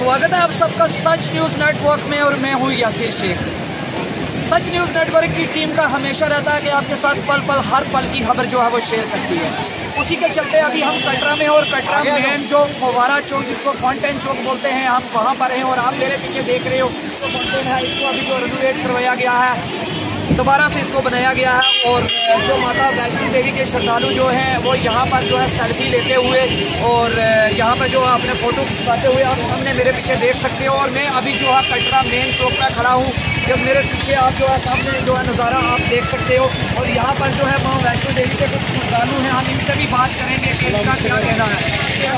स्वागत है आप सबका सच न्यूज़ नेटवर्क में और मैं हूँ यासिर शेख। सच न्यूज़ नेटवर्क की टीम का हमेशा रहता है कि आपके साथ पल पल हर पल की खबर जो है वो शेयर करती है। उसी के चलते अभी हम कटरा में और कटरा मेन जो फवारा चौक जिसको फाउंटेन चौक बोलते हैं हम वहाँ पर हैं और आप मेरे पीछे देख रहे हो तो फाउंटेन है, इसको अभी जो रेनोवेट करवाया गया है, दोबारा से इसको बनाया गया है। और जो माता वैष्णो देवी के श्रद्धालु जो हैं वो यहाँ पर जो है सेल्फी लेते हुए और यहाँ पर जो है अपने फ़ोटो खिंचवाते हुए आप सामने मेरे पीछे देख सकते हो। और मैं अभी जो है कटरा मेन चौक पर खड़ा हूँ, जब मेरे पीछे आप जो है सामने जो है नज़ारा आप देख सकते हो। और यहाँ पर जो है माँ वैष्णो देवी के कुछ श्रद्धालु हैं, हम इनसे भी बात करेंगे कि इनका क्या कहना है।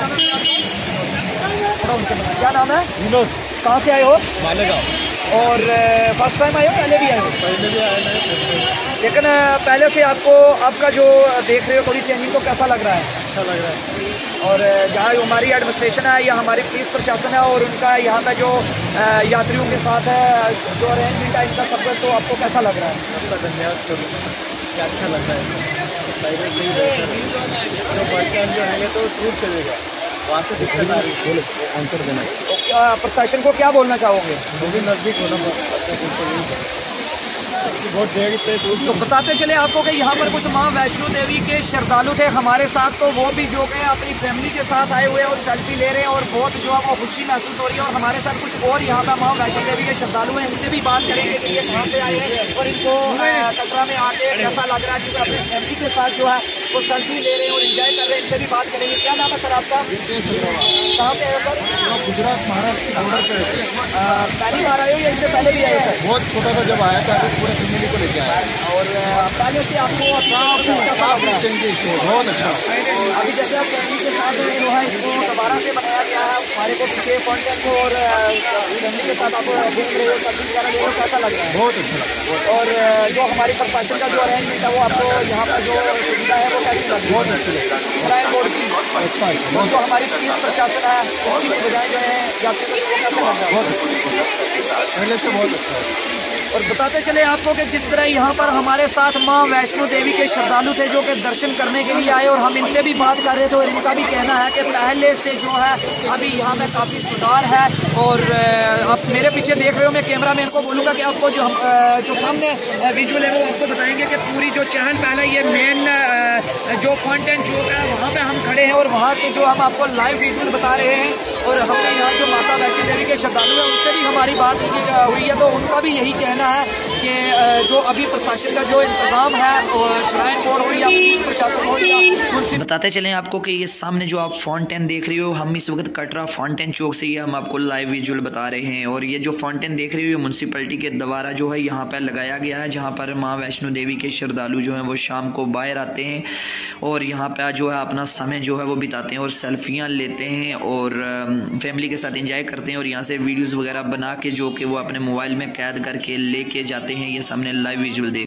क्या नाम है? कहाँ से आए हो? मालेगांव। और फर्स्ट टाइम आए हो पहले भी आए हो? पहले भी आए हैं, लेकिन पहले से आपको आपका जो देख रहे हो थोड़ी चेंजिंग तो कैसा लग रहा है? अच्छा लग रहा है। और जहाँ हमारी एडमिनिस्ट्रेशन है या हमारी पुलिस प्रशासन है और उनका यहाँ पे जो यात्रियों के साथ है जो अरेंजमेंट है इनका सब तो आपको कैसा लग रहा है? आपका धन्यवाद सर, क्या अच्छा लग रहा है। पहले से ही जो बस स्टैंड जो है तो टूर चलेगा, वहाँ से दिक्कत आ रही है, आंसर देना। तो प्रशासन को क्या बोलना चाहोगे? वो भी नज़दीक होना बहुत देर से। तो बताते चले आपको कि यहाँ पर कुछ माँ वैष्णो देवी के श्रद्धालु थे हमारे साथ, तो वो भी जो गए अपनी फैमिली के साथ आए हुए और सेल्फी ले रहे हैं और बहुत जो है वो खुशी महसूस हो रही है। और हमारे साथ कुछ और यहाँ पर माँ वैष्णो देवी के श्रद्धालु हैं, इनसे भी बात करेंगे कि ये कहाँ से आए हैं और इनको कटरा में आके कैसा लग रहा है, क्योंकि अपनी फैमिली के साथ जो है वो सेल्फी ले रहे हैं और इंजॉय कर रहे हैं। इनसे भी बात करेंगे। क्या नाम है सर आपका? कहाँ पे आए सर? गुजरात महाराष्ट्र बॉर्डर पे। पहली बार आए हो या इससे पहले भी आए सर? बहुत छोटा था जब आया था, पूरे फैमिली को लेके आया। और पहले से आपको बहुत अच्छा। अभी जैसे आप फैमिली के साथ जो है इसको दोबारा से बनाया गया है, हमारे को पीछे कॉन्टेंट को और फैमिली के साथ आप देख रहे हो, सर्विस वगैरह ले रहे हो, कैसा लग रहा है? बहुत अच्छा लगा। और जो हमारी प्रशासन का जो अरेंजमेंट है वो आपको यहाँ पर जो सुविधा है वो कैसी लगी? बहुत अच्छी लगी। श्राइन बोर्ड की अच्छा, जो हमारी पुलिस प्रशासन है उसकी सुविधाएं जो है यात्रियों को कैसा लग रहा है? बहुत अच्छा, पहले से बहुत अच्छा है। और बताते चले आपको कि जिस तरह यहाँ पर हमारे साथ माँ वैष्णो देवी के श्रद्धालु थे जो कि दर्शन करने के लिए आए और हम इनसे भी बात कर रहे थे और इनका भी कहना है कि पहले से जो है अभी यहाँ में काफ़ी सुधार है। और आप मेरे पीछे देख रहे हो, मैं कैमरा मैन को बोलूँगा कि आपको जो सामने विजुअल है वो आपको बताएंगे कि पूरी जो चहल पहल है, ये मेन जो फाउंटेन चौक है वहाँ पर हम खड़े हैं और वहाँ के जो हम आपको लाइव विजुअल बता रहे हैं। और हमने यहाँ जो माता वैष्णो देवी के श्रद्धालु हैं उनसे भी हमारी बात हुई है, तो उनका भी यही कहना है कि जो अभी प्रशासन का जो इंतज़ाम है और श्राइन बोर्ड हो या पुलिस प्रशासन हो या उनसे बताते चलें आपको कि ये सामने जो आप फाउंटेन देख रहे हो, हम इस वक्त कटरा फाउंटेन चौक से ही हम आपको लाइव विजुअल बता रहे हैं। और ये जो फाउंटेन देख रहे हो ये म्यूनसिपैलिटी के द्वारा जो है यहाँ पर लगाया गया है, जहाँ पर माँ वैष्णो देवी के श्रद्धालु जो हैं वो शाम को बाहर आते हैं और यहाँ पर जो है अपना समय जो है वो बिताते हैं और सेल्फियाँ लेते हैं और फैमिली के साथ एंजॉय करते हैं और यहाँ से वीडियोज़ वगैरह बना के जो कि वो अपने मोबाइल में कैद करके लेके जाते हैं। ये सामने लाइव विजुअल देख